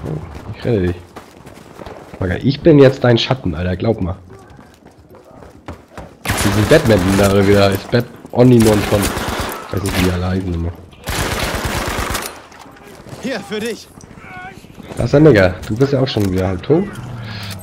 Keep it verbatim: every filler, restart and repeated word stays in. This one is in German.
Oh, ich rette dich. Ich bin jetzt dein Schatten, Alter, glaub mal. Diesen Batman da wieder ist Bat Omninon von. Ich weiß nicht, wie er leiden immer. Hier, für dich. Das ist ein Nigger. Du bist ja auch schon wieder halb tot.